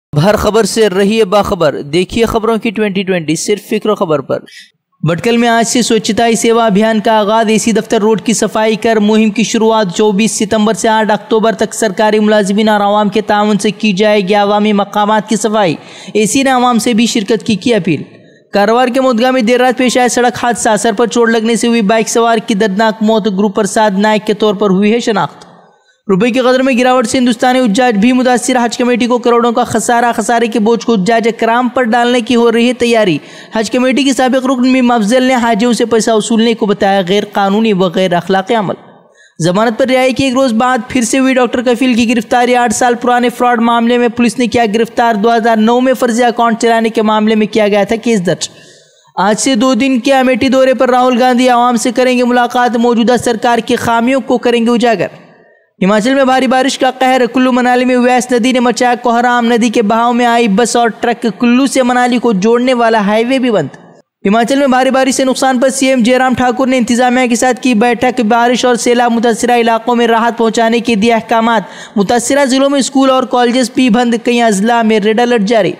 हर खबर से रहिए बाखबर। देखिए खबरों की 2020 सिर्फ फिक्र खबर पर। भटकल में आज से स्वच्छता ही सेवा अभियान का आगाज। एसी दफ्तर रोड की सफाई कर मुहिम की शुरुआत 24 सितंबर से 8 अक्टूबर तक सरकारी मुलाजिमीन और आवाम के ताउन से की जाएगी अवामी मकामात की सफाई। एसी ने आवाम से भी शिरकत की अपील। कारोबार के मुद्गा में देर रात पेश आया सड़क हादसा। सर पर चोट लगने से हुई बाइक सवार की दर्दनाक मौत। गुरु प्रसाद नायक के तौर पर हुई है शनाख्त। रुपए की कदर में गिरावट से हिंदुस्तानी उज्जाज भी मुतासिर। हज कमेटी को करोड़ों का खसारा। खसारे के बोझ को उज्जाज कराम पर डालने की हो रही है तैयारी। हज कमेटी की साबिक रुकन मीम अफजल ने हाजियों से पैसा वसूलने को बताया गैर कानूनी व गैर अखलाकी अमल। जमानत पर रिहाई के एक रोज बाद फिर से हुई डॉक्टर कफील की गिरफ्तारी। 8 साल पुराने फ्रॉड मामले में पुलिस ने किया गिरफ्तार। 2009 में फर्जी अकाउंट चलाने के मामले में किया गया था केस दर्ज। आज से 2 दिन के अमेठी दौरे पर राहुल गांधी आवाम से करेंगे मुलाकात। मौजूदा सरकार की खामियों को करेंगे उजागर। हिमाचल में भारी बारिश का कहर। कुल्लू मनाली में व्यास नदी ने मचाया कोहराम। नदी के बहाव में आई बस और ट्रक। कुल्लू से मनाली को जोड़ने वाला हाईवे भी बंद। हिमाचल में भारी बारिश से नुकसान पर सीएम जयराम ठाकुर ने इंतजामिया के साथ की बैठक। बारिश और सैलाब मुतासिरा इलाकों में राहत पहुंचाने के दिए अहकामात। मुतासिरा जिलों में स्कूल और कॉलेजेस भी बंद। कई अजला में रेड अलर्ट जारी।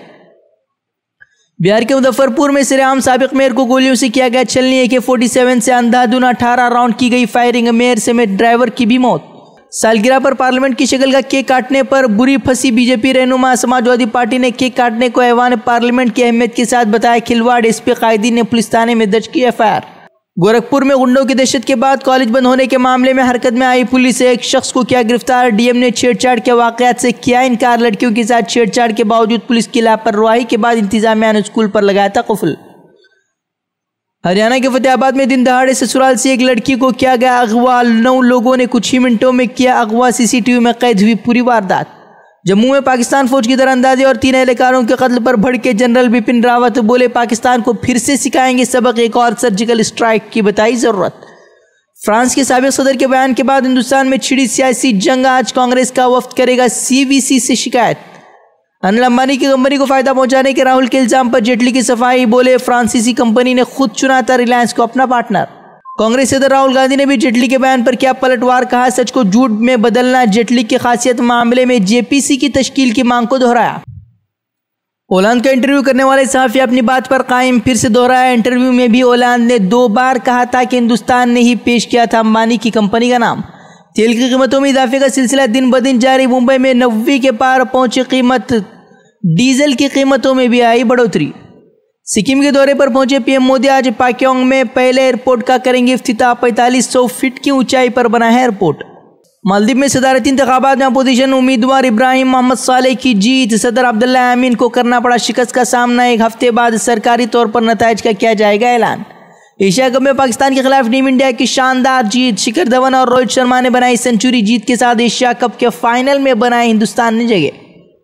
बिहार के मुजफ्फरपुर में सरेआम साबिक मेयर को गोलियों से किया गया छलनी। AK-47 से अंधाधुन 18 राउंड की गई फायरिंग। मेयर समेत ड्राइवर की भी मौत। सालगिरह पर पार्लियामेंट की शक्ल का केक काटने पर बुरी फंसी बीजेपी रहनुमा। समाजवादी पार्टी ने केक काटने को ऐवान पार्लियामेंट की अहमियत के साथ बताया खिलवाड़। SP कायदी ने पुलिस थाने में दर्ज की FIR। गोरखपुर में गुंडों की दहशत के बाद कॉलेज बंद होने के मामले में हरकत में आई पुलिस। एक शख्स को किया गिरफ्तार। DM ने छेड़छाड़ के वाकयात से किया इनकार। लड़कियों के साथ छेड़छाड़ के बावजूद पुलिस की लापरवाही के बाद इंतजामिया ने स्कूल पर लगाया था कुफल। हरियाणा के फतेहाबाद में दिन दहाड़े ससुराल से एक लड़की को किया गया अगवा। 9 लोगों ने कुछ ही मिनटों में किया अगवा। CCTV में कैद हुई पूरी वारदात। जम्मू में पाकिस्तान फौज की दरअंदाजी और 3 एहलकारों के कत्ल पर भड़के जनरल बिपिन रावत। बोले पाकिस्तान को फिर से सिखाएंगे सबक। एक और सर्जिकल स्ट्राइक की बताई जरूरत। फ्रांस के साबिक सदर के बयान के बाद हिंदुस्तान में छिड़ी सियासी जंग। आज कांग्रेस का वफ्द करेगा CVC से शिकायत। अनिल अंबानी की कंपनी को फायदा पहुंचाने के राहुल के इल्जाम पर जेटली की सफाई। बोले फ्रांसीसी कंपनी ने खुद चुना था रिलायंस को अपना पार्टनर। कांग्रेस सदर राहुल गांधी ने भी जेटली के बयान पर किया पलटवार। कहा सच को झूठ में बदलना जेटली की खासियत। मामले में JPC की तश्कील की मांग को दोहराया। ओलांद का इंटरव्यू करने वाले सहाफी अपनी बात पर कायम। फिर से दोहराया। इंटरव्यू में भी ओलांद ने 2 बार कहा था कि हिंदुस्तान ने ही पेश किया था अंबानी की कंपनी का नाम। तेल की कीमतों में इजाफे का सिलसिला दिन ब दिन जारी। मुंबई में 90 के पार पहुंची कीमत। डीजल की कीमतों में भी आई बढ़ोतरी। सिक्किम के दौरे पर पहुंचे PM मोदी आज पाक्योंग में पहले एयरपोर्ट का करेंगे इफ्तिताह। 4500 फीट की ऊंचाई पर बना है एयरपोर्ट। मालदीव में सदारती इंतखाबात में अपोजिशन उम्मीदवार इब्राहिम मोहम्मद सालेह की जीत। सदर अब्दुल्ला अमीन को करना पड़ा शिकस्त का सामना। 1 हफ्ते बाद सरकारी तौर पर नताइज का किया जाएगा ऐलान। एशिया कप में पाकिस्तान के खिलाफ टीम इंडिया की शानदार जीत। शिखर धवन और रोहित शर्मा ने बनाई सेंचुरी। जीत के साथ एशिया कप के फाइनल में बनाए हिंदुस्तान ने जगह।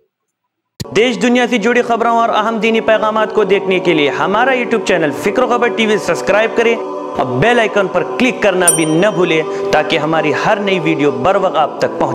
देश दुनिया से जुड़ी खबरों और अहम दीनी पैगामात को देखने के लिए हमारा YouTube चैनल फिक्र खबर TV सब्सक्राइब करें और बेल आइकन पर क्लिक करना भी न भूलें ताकि हमारी हर नई वीडियो बर वक्त आप तक पहुंचे।